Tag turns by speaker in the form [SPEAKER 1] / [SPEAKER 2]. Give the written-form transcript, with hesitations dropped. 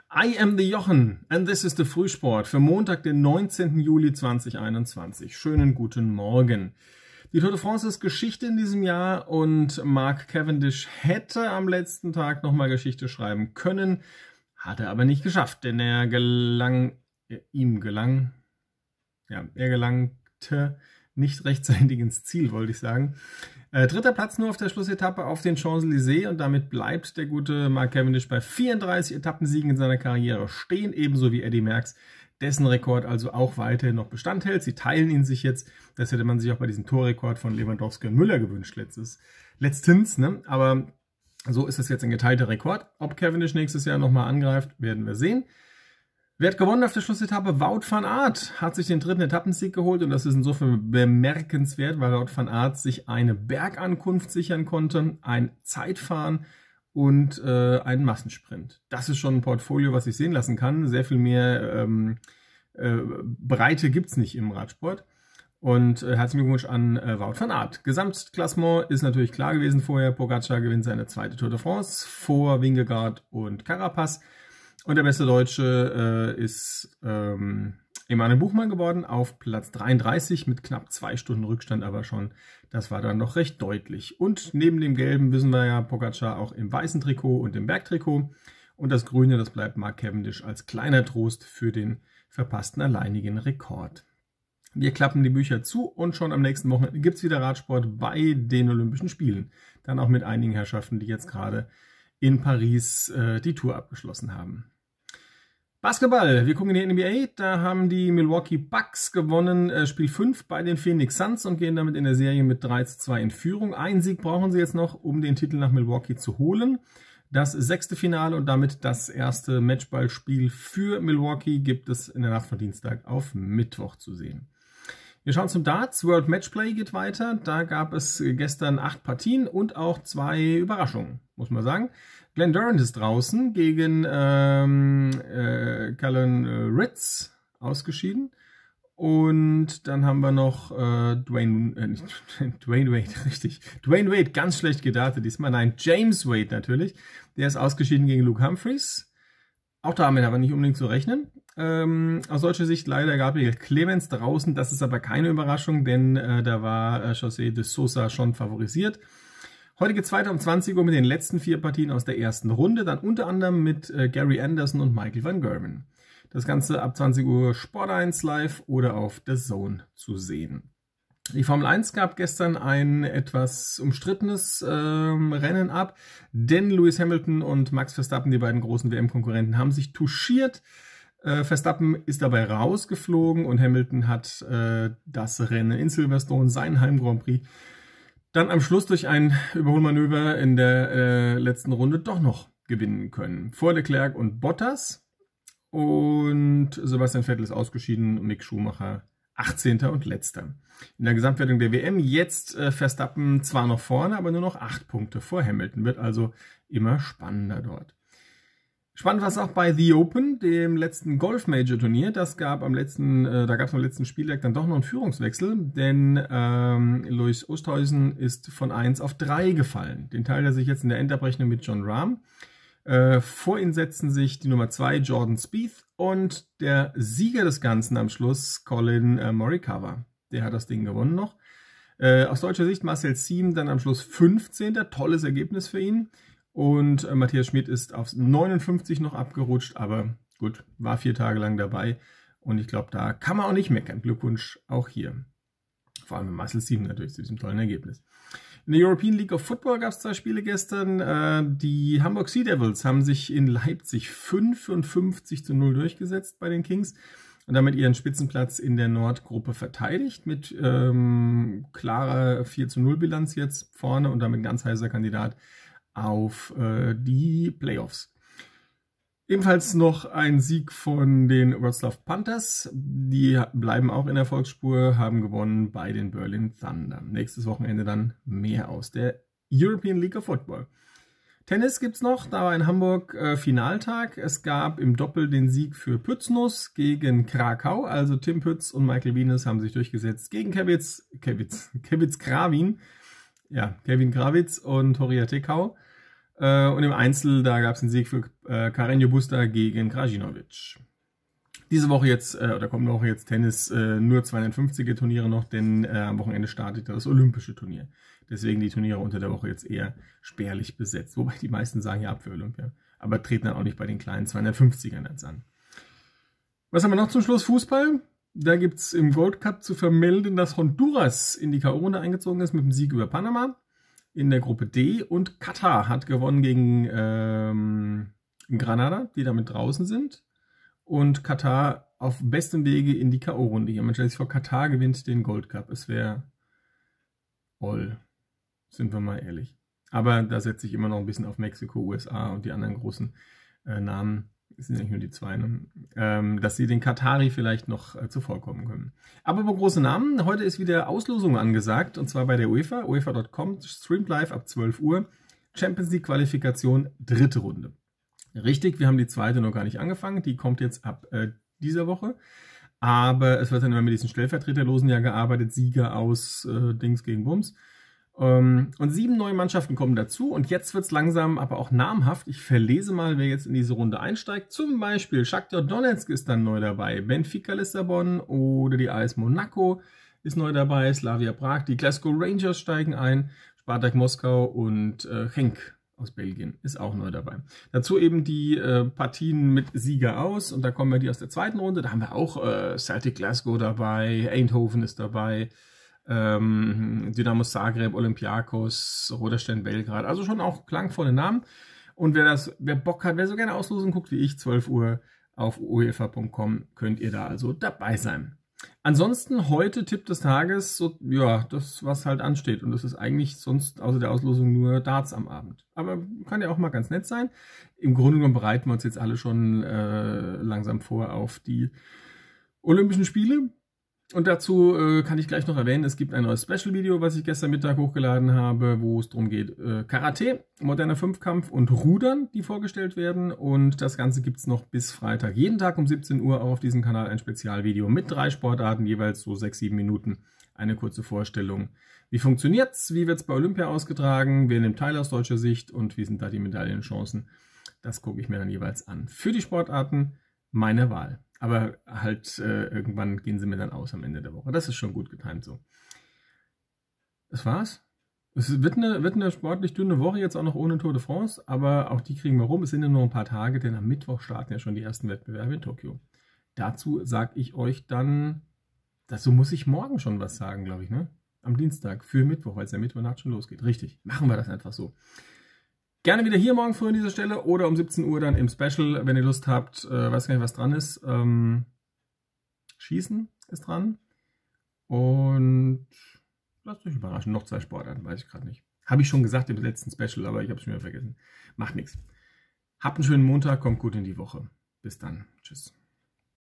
[SPEAKER 1] I am the Jochen and this is the Frühsport für Montag, den 19. Juli 2021. Schönen guten Morgen. Die Tour de France ist Geschichte in diesem Jahr und Mark Cavendish hätte am letzten Tag nochmal Geschichte schreiben können, hat er aber nicht geschafft, denn er gelangte nicht rechtzeitig ins Ziel, wollte ich sagen. Dritter Platz nur auf der Schlussetappe auf den Champs-Élysées und damit bleibt der gute Mark Cavendish bei 34 Etappensiegen in seiner Karriere stehen, ebenso wie Eddy Merckx, dessen Rekord also auch weiterhin noch Bestand hält. Sie teilen ihn sich jetzt, das hätte man sich auch bei diesem Torrekord von Lewandowski und Müller gewünscht letztens, ne? Aber so ist es jetzt ein geteilter Rekord. Ob Cavendish nächstes Jahr nochmal angreift, werden wir sehen. Wer hat gewonnen auf der Schlussetappe? Wout van Aert hat sich den dritten Etappensieg geholt und das ist insofern bemerkenswert, weil Wout van Aert sich eine Bergankunft sichern konnte, ein Zeitfahren und einen Massensprint. Das ist schon ein Portfolio, was sich sehen lassen kann. Sehr viel mehr Breite gibt es nicht im Radsport. Und herzlichen Glückwunsch an Wout van Aert. Gesamtklassement ist natürlich klar gewesen vorher. Pogacar gewinnt seine zweite Tour de France vor Vingegaard und Carapaz. Und der beste Deutsche ist Emanuel Buchmann geworden auf Platz 33 mit knapp 2 Stunden Rückstand, aber schon, das war dann noch recht deutlich. Und neben dem Gelben wissen wir ja, Pogacar auch im weißen Trikot und im Bergtrikot. Und das Grüne, das bleibt Mark Cavendish als kleiner Trost für den verpassten alleinigen Rekord. Wir klappen die Bücher zu und schon am nächsten Wochenende gibt es wieder Radsport bei den Olympischen Spielen. Dann auch mit einigen Herrschaften, die jetzt gerade in Paris die Tour abgeschlossen haben. Basketball, wir gucken in die NBA, da haben die Milwaukee Bucks gewonnen, Spiel 5 bei den Phoenix Suns und gehen damit in der Serie mit 3:2 in Führung. Einen Sieg brauchen sie jetzt noch, um den Titel nach Milwaukee zu holen. Das 6. Finale und damit das erste Matchballspiel für Milwaukee gibt es in der Nacht von Dienstag auf Mittwoch zu sehen. Wir schauen zum Darts. World Matchplay geht weiter. Da gab es gestern 8 Partien und auch 2 Überraschungen, muss man sagen. Glenn Durant ist draußen gegen Callum Ritz ausgeschieden. Und dann haben wir noch Dwayne Wade, ganz schlecht gedartet diesmal. Nein, James Wade natürlich. Der ist ausgeschieden gegen Luke Humphries. Auch damit aber nicht unbedingt zu rechnen. Aus deutscher Sicht leider Gabriel Clemens draußen. Das ist aber keine Überraschung, denn da war José de Sousa schon favorisiert. Heute geht es weiter um 20 Uhr mit den letzten 4 Partien aus der ersten Runde. Dann unter anderem mit Gary Anderson und Michael van Gerwen. Das Ganze ab 20 Uhr Sport 1 live oder auf The Zone zu sehen. Die Formel 1 gab gestern ein etwas umstrittenes Rennen ab, denn Lewis Hamilton und Max Verstappen, die beiden großen WM-Konkurrenten, haben sich touchiert. Verstappen ist dabei rausgeflogen und Hamilton hat das Rennen in Silverstone, sein Heim-Grand Prix, dann am Schluss durch ein Überholmanöver in der letzten Runde doch noch gewinnen können. Vor Leclerc und Bottas und Sebastian Vettel ist ausgeschieden und Mick Schumacher 18. und letzter. In der Gesamtwertung der WM jetzt Verstappen zwar noch vorne, aber nur noch 8 Punkte vor Hamilton. Wird also immer spannender dort. Spannend war es auch bei The Open, dem letzten Golf-Major-Turnier. Da gab es am letzten Spieltag dann doch noch einen Führungswechsel, denn Louis Oosthuizen ist von 1 auf 3 gefallen. Den teilt er sich jetzt in der Endabrechnung mit Jon Rahm. Vor ihn setzen sich die Nummer 2 Jordan Spieth und der Sieger des Ganzen am Schluss Colin Morikawa. Der hat das Ding gewonnen noch. Aus deutscher Sicht Marcel Siem dann am Schluss 15. Tolles Ergebnis für ihn. Und Matthias Schmid ist auf 59 noch abgerutscht, aber gut, war 4 Tage lang dabei. Und ich glaube, da kann man auch nicht meckern. Glückwunsch auch hier. Vor allem Marcel Siem natürlich zu diesem tollen Ergebnis. In der European League of Football gab es 2 Spiele gestern. Die Hamburg Sea Devils haben sich in Leipzig 55:0 durchgesetzt bei den Kings und damit ihren Spitzenplatz in der Nordgruppe verteidigt mit klarer 4:0 Bilanz jetzt vorne und damit ein ganz heißer Kandidat auf die Playoffs. Ebenfalls noch ein Sieg von den Wroclaw Panthers. Die bleiben auch in der Erfolgsspur, haben gewonnen bei den Berlin Thunder. Nächstes Wochenende dann mehr aus der European League of Football. Tennis gibt es noch, da war in Hamburg Finaltag. Es gab im Doppel den Sieg für Pütznuss gegen Krakau. Also Tim Pütz und Michael Wienes haben sich durchgesetzt gegen Kevitz Krawin. Ja, Kevin Krawitz und Horia Tekau. Und im Einzel, da gab es einen Sieg für Carreño Busta gegen Krajinovic. Diese Woche jetzt, oder kommende Woche jetzt Tennis, nur 250er Turniere noch, denn am Wochenende startet das Olympische Turnier. Deswegen die Turniere unter der Woche jetzt eher spärlich besetzt. Wobei die meisten sagen ja ab für Olympia. Aber treten dann auch nicht bei den kleinen 250ern jetzt an. Was haben wir noch zum Schluss? Fußball. Da gibt es im Gold Cup zu vermelden, dass Honduras in die K.O.-Runde eingezogen ist mit dem Sieg über Panama in der Gruppe D. Und Katar hat gewonnen gegen Granada, die damit draußen sind. Und Katar auf bestem Wege in die K.O.-Runde. Man stellt sich vor, Katar gewinnt den Gold Cup. Es wäre all. Sind wir mal ehrlich. Aber da setze ich immer noch ein bisschen auf Mexiko, USA und die anderen großen Namen. Es sind nicht nur die zwei, ne? Dass sie den Katari vielleicht noch zuvorkommen können. Aber über große Namen, heute ist wieder Auslosung angesagt, und zwar bei der UEFA, UEFA.com, streamt live ab 12 Uhr, Champions League Qualifikation, 3. Runde. Richtig, wir haben die 2. noch gar nicht angefangen, die kommt jetzt ab dieser Woche, aber es wird dann immer mit diesen Stellvertreterlosen ja gearbeitet, Sieger aus Dings gegen Bums. Und 7 neue Mannschaften kommen dazu und jetzt wird es langsam, aber auch namhaft. Ich verlese mal, wer jetzt in diese Runde einsteigt. Zum Beispiel Shakhtar Donetsk ist dann neu dabei, Benfica Lissabon oder die AS Monaco ist neu dabei, Slavia Prag, die Glasgow Rangers steigen ein, Spartak Moskau und Genk aus Belgien ist auch neu dabei. Dazu eben die Partien mit Sieger aus und da kommen wir die aus der 2. Runde. Da haben wir auch Celtic Glasgow dabei, Eindhoven ist dabei, Dynamo Zagreb, Olympiakos, Roter Stern Belgrad, also schon auch klangvolle Namen. Und wer Bock hat, wer so gerne Auslosung guckt wie ich, 12 Uhr auf uefa.com, könnt ihr da also dabei sein. Ansonsten heute Tipp des Tages, so, ja, das was halt ansteht. Und das ist eigentlich sonst außer der Auslosung nur Darts am Abend. Aber kann ja auch mal ganz nett sein. Im Grunde genommen bereiten wir uns jetzt alle schon langsam vor auf die Olympischen Spiele. Und dazu kann ich gleich noch erwähnen, es gibt ein neues Special-Video, was ich gestern Mittag hochgeladen habe, wo es darum geht, Karate, moderner Fünfkampf und Rudern, die vorgestellt werden. Und das Ganze gibt es noch bis Freitag. Jeden Tag um 17 Uhr auch auf diesem Kanal ein Spezialvideo mit 3 Sportarten, jeweils so 6-7 Minuten. Eine kurze Vorstellung. Wie funktioniert's? Wie wird's bei Olympia ausgetragen? Wer nimmt teil aus deutscher Sicht? Und wie sind da die Medaillenchancen? Das gucke ich mir dann jeweils an. Für die Sportarten meiner Wahl. Aber halt irgendwann gehen sie mir dann aus am Ende der Woche. Das ist schon gut getimt so. Das war's. Es wird eine sportlich dünne Woche, jetzt auch noch ohne Tour de France. Aber auch die kriegen wir rum. Es sind ja nur ein paar Tage, denn am Mittwoch starten ja schon die ersten Wettbewerbe in Tokio. Dazu sage ich euch dann, dazu muss ich morgen schon was sagen, glaube ich, ne? Am Dienstag für Mittwoch, weil es ja Mittwochnacht schon losgeht. Richtig, machen wir das einfach so. Gerne wieder hier morgen früh an dieser Stelle oder um 17 Uhr dann im Special, wenn ihr Lust habt. Weiß gar nicht, was dran ist. Schießen ist dran. Und lasst euch überraschen. Noch 2 Sportarten, weiß ich gerade nicht. Habe ich schon gesagt im letzten Special, aber ich habe es schon wieder vergessen. Macht nichts. Habt einen schönen Montag, kommt gut in die Woche. Bis dann. Tschüss.